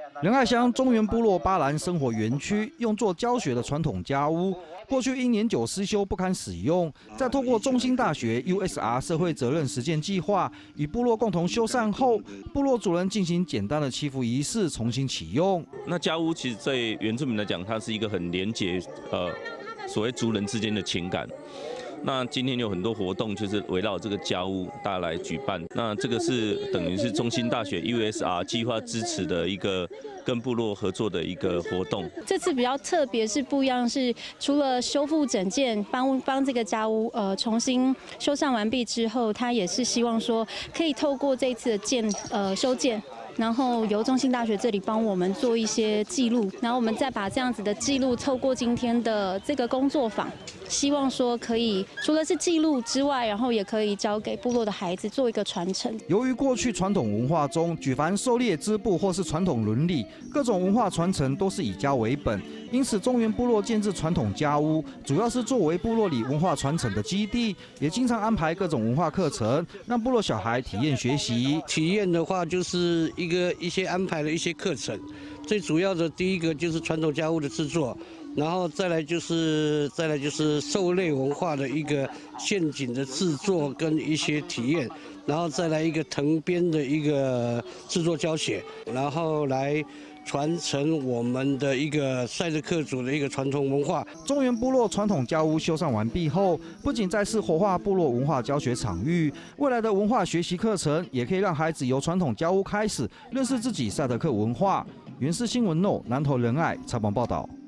仁爱乡中原部落巴兰生活园区用作教学的传统家屋，过去因年久失修不堪使用，再透过中兴大学 USR 社会责任实践计划与部落共同修缮后，部落主人进行简单的祈福仪式，重新启用。 那家屋其实对原住民来讲，它是一个很连结所谓族人之间的情感。那今天有很多活动，就是围绕这个家屋大家来举办。那这个是等于是中兴大学 USR 计划支持的一个跟部落合作的一个活动。 这次比较特别是不一样，是除了修复整件，帮这个家屋重新修缮完毕之后，他也是希望说可以透过这一次的修建。然后由中兴大学这里帮我们做一些记录，然后我们再把这样子的记录透过今天的这个工作坊，希望说可以除了是记录之外，然后也可以交给部落的孩子做一个传承。 由于过去传统文化中举凡狩猎、织布或是传统伦理，各种文化传承都是以家为本，因此中原部落建制传统家屋，主要是作为部落里文化传承的基地，也经常安排各种文化课程，让部落小孩体验学习。 体验的话，就是一些安排的一些课程，最主要的第一个就是传统家屋的制作，然后再来就是狩猎文化的一个陷阱的制作跟一些体验，然后再来一个藤编的一个制作教学，然后来传承我们的一个赛德克族的一个传统文化。 中原部落传统家屋修缮完毕后，不仅再次活化部落文化教学场域，未来的文化学习课程也可以让孩子由传统家屋开始认识自己赛德克文化。原视新闻南投仁爱采访报道。